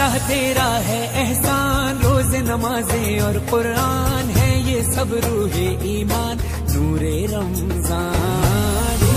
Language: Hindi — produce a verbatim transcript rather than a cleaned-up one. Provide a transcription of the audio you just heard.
अल्लाह तेरा है एहसान, रोज नमाजें और कुरान है ये सब रूहे ईमान, नूरे रमजान।